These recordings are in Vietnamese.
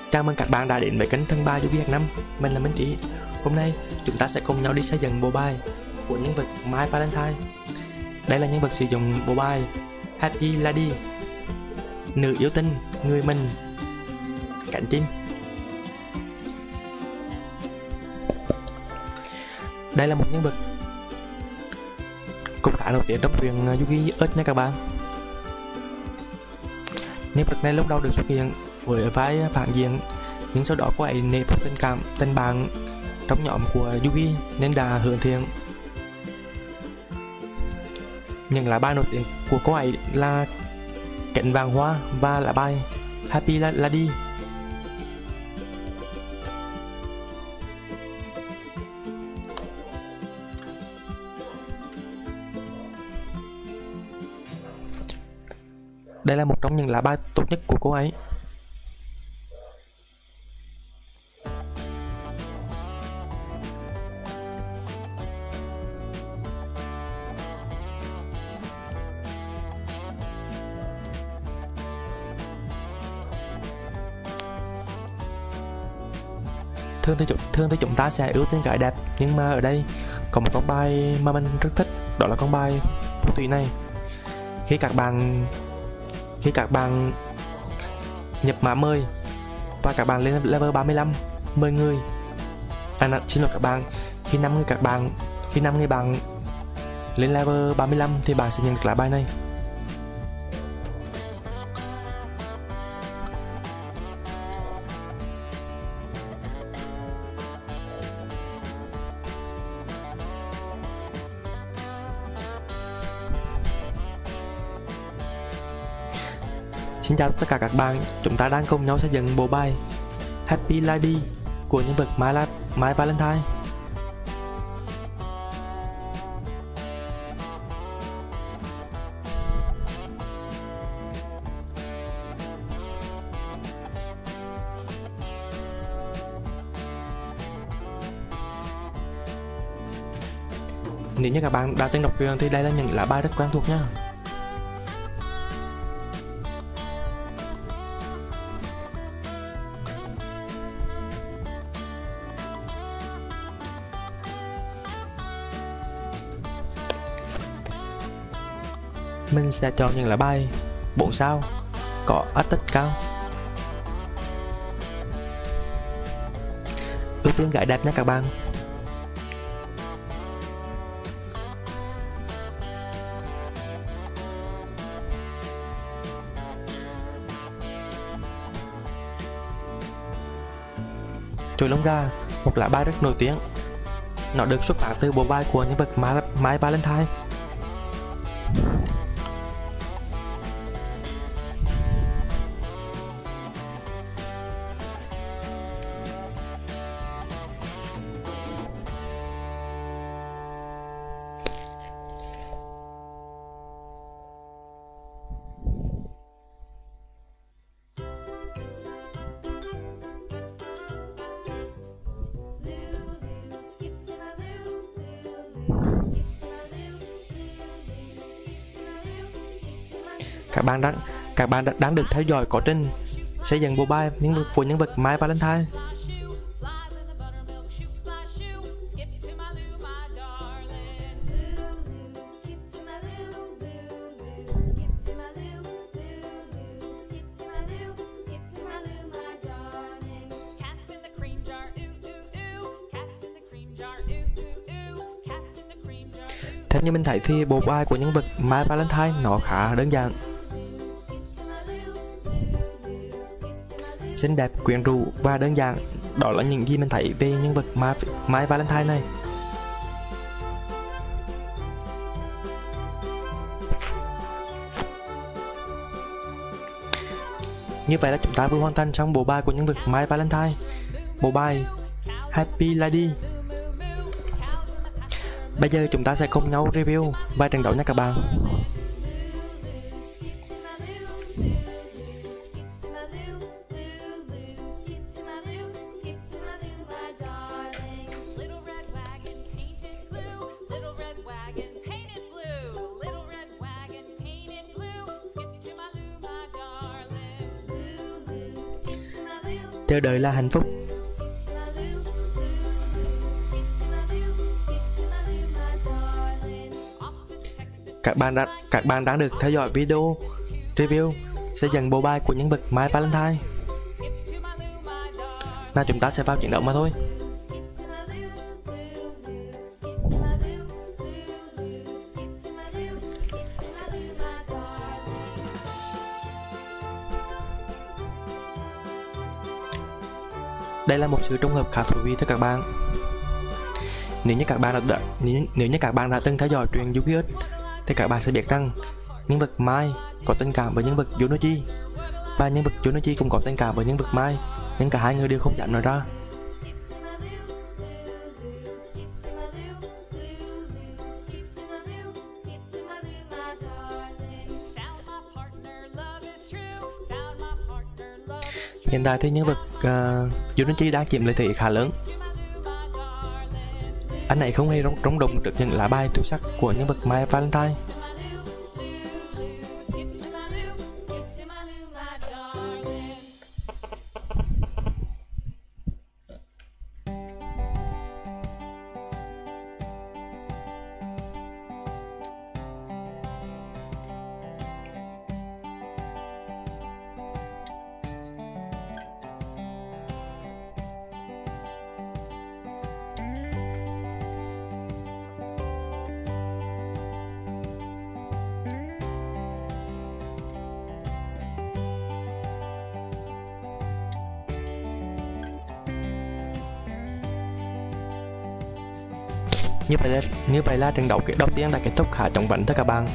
Chào mừng các bạn đã đến với kênh Thần Bài Yugi Hàng Năm. Mình là Minh Trí. Hôm nay chúng ta sẽ cùng nhau đi xây dựng bộ bài của nhân vật My Valentine. Đây là nhân vật sử dụng bộ bài Happy Lady, nữ yêu tinh, người mình, cánh chim. Đây là một nhân vật cũng khá nổi tiếng trong truyện Yugi Earth nha các bạn. Nhân vật này lúc đầu được xuất hiện với vai phản diện, nhưng sau đó cô ấy nể phục tình bạn trong nhóm của Yugi nên đã hướng thiện. Những lá bài nổi tiếng của cô ấy là cánh vàng hoa và lá bài Happy Lady. Đây là một trong những lá bài tốt nhất của cô ấy. Thường thì chúng ta sẽ ưu tiên gái đẹp, nhưng mà ở đây có một con bài mà mình rất thích, đó là con bài phù thủy này. Khi các bạn nhập mã 10 và các bạn lên level 35, 10 người, xin lỗi các bạn, khi 5 người bạn lên level 35 thì bạn sẽ nhận được lá bài này. Xin chào tất cả các bạn, chúng ta đang cùng nhau xây dựng bộ bài Happy Lady của nhân vật My Valentine. Nếu như các bạn đã từng đọc truyện thì đây là những lá bài rất quen thuộc nha. Mình sẽ chọn những lá bài 4 sao có attack cao, ưu tiên gái đẹp nha các bạn. Chổi lông gà, một lá bài rất nổi tiếng, nó được xuất phát từ bộ bài của nhân vật My Valentine. Các bạn đang được theo dõi quá trình xây dựng bộ bài của nhân vật My Valentine. Theo như mình thấy thì bộ bài của nhân vật My Valentine nó khá đơn giản, xinh đẹp, quyến rũ và đơn giản. Đó là những gì mình thấy về nhân vật My Valentine này. Như vậy là chúng ta vừa hoàn thành xong bộ bài của nhân vật My Valentine, bộ bài Happy Lady. Bây giờ chúng ta sẽ cùng nhau review vài trận đấu nha các bạn. chờ đợi là hạnh phúc. Các bạn đang được theo dõi video review xây dựng bộ bài của nhân vật My Valentine. Nào chúng ta sẽ vào chiến đấu mà thôi. Đây là một sự trùng hợp khá thú vị thưa các bạn. Nếu như các bạn đã từng theo dõi truyện Yu-Gi-Oh thì các bạn sẽ biết rằng nhân vật Mai có tình cảm với nhân vật Yunoji và nhân vật Yunoji cũng có tình cảm với nhân vật Mai, nhưng cả hai người đều không dám nói ra. Hiện tại thì nhân vật Yunoji đang chiếm lợi thế khá lớn. Anh ấy không hề rung động trước những lá bài tuyệt sắc của nhân vật My Valentine. Như vậy là trận đấu đầu tiên đã kết thúc khá chóng vánh thưa các bạn.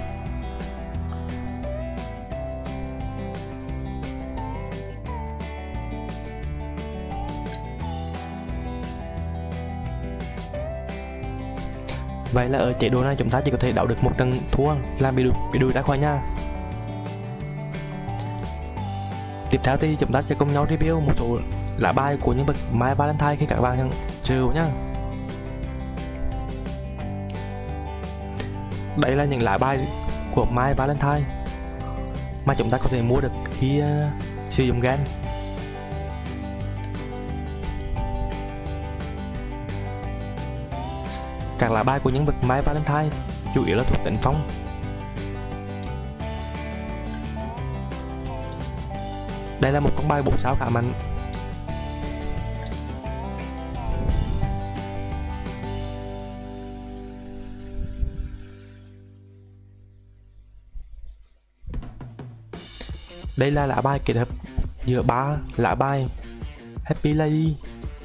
Vậy là ở chế độ này chúng ta chỉ có thể đấu được một trận thua, làm bị đuổi ra khỏi nhà. Tiếp theo thì chúng ta sẽ cùng nhau review một số lá bài của nhân vật My Valentine khi các bạn chơi nhá. Đây là những lá bài của My Valentine mà chúng ta có thể mua được khi sử dụng game. Các lá bài của nhân vật My Valentine chủ yếu là thuộc tính phong. Đây là một con bài 4 sao khá mạnh. Đây là lá bài kết hợp giữa 3 lá bài Happy Lady.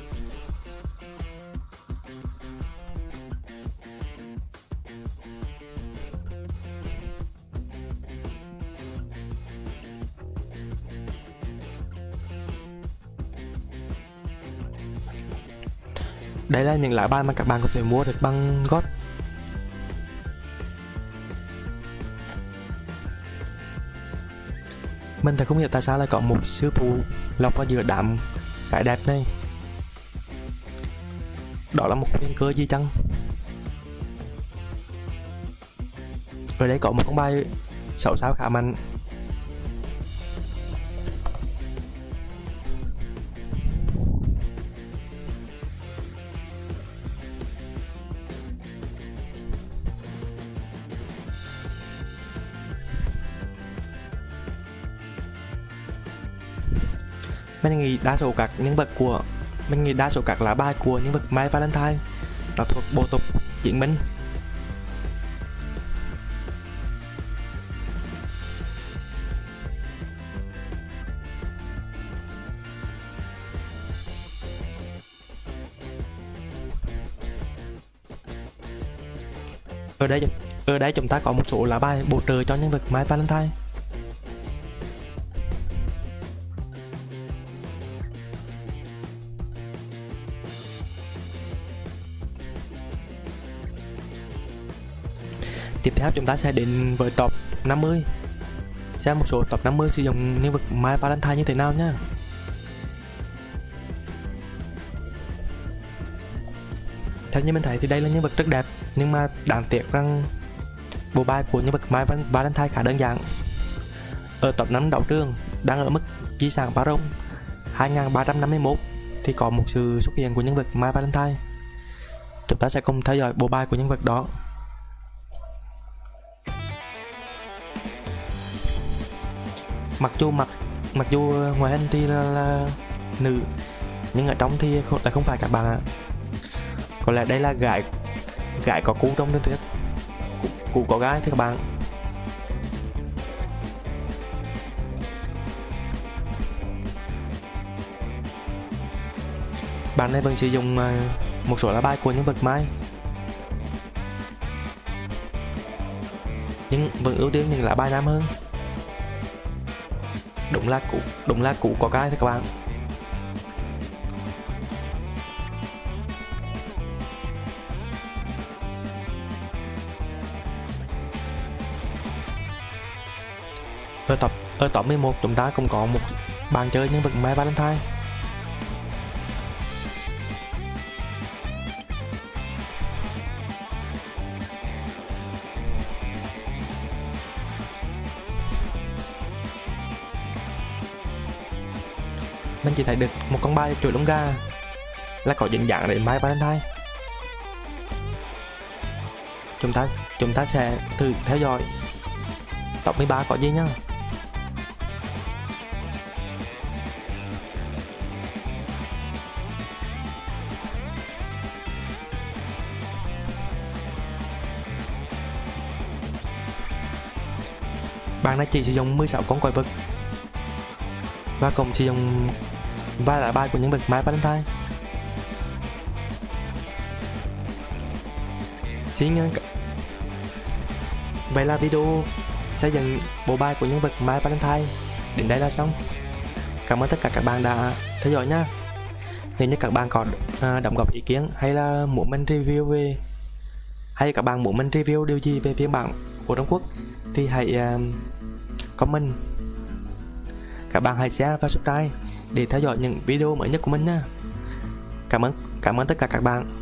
Đây là những lá bài mà các bạn có thể mua được bằng God. Mình thật không hiểu tại sao lại có một sư phụ lọc vào giữa đám gái đẹp này. Đó là một nguyên cơ gì chăng? Ở đây có một con bài 6 sao khá mạnh. Mình nghĩ đa số các lá bài của nhân vật My Valentine nó thuộc bộ tộc chiến binh. Ở đây chúng ta có một số lá bài bổ trợ cho nhân vật My Valentine. Tiếp theo chúng ta sẽ đến với top 50. Xem một số top 50 sử dụng nhân vật My Valentine như thế nào nhé. Theo như mình thấy thì đây là nhân vật rất đẹp, nhưng mà đáng tiếc rằng bộ bài của nhân vật My Valentine khá đơn giản. Ở top 5 đấu trường đang ở mức di sản Baron 2351 thì có một sự xuất hiện của nhân vật My Valentine. Chúng ta sẽ cùng theo dõi bộ bài của nhân vật đó. Mặc dù ngoài hình thì là nữ, nhưng ở trong thì không phải các bạn ạ. Có lẽ đây là gái có cú trong truyền thuyết, cú có gái thì các bạn. Bạn này vẫn sử dụng một số lá bài của nhân vật Mai, nhưng vẫn ưu tiên những lá bài nam hơn. Đúng là cú có gái thì các bạn. Ở top 11 chúng ta cũng có một bàn chơi nhân vật My Valentine. Mình chỉ thấy được một con bài chuỗi lông gà là có dính dáng đến My Valentine. Chúng ta sẽ thử theo dõi top 13 có gì nhá. Bạn này chỉ sử dụng 16 con quái vật và cùng sử dụng vài lá bài của nhân vật My Valentine. Vậy là video xây dựng bộ bài của nhân vật My Valentine đến đây là xong. Cảm ơn tất cả các bạn đã theo dõi nha. Nếu như các bạn có đóng góp ý kiến hay là muốn mình review các bạn muốn mình review điều gì về phiên bản của Trung Quốc thì hãy comment. Các bạn hãy share và subscribe để theo dõi những video mới nhất của mình nha. Cảm ơn tất cả các bạn.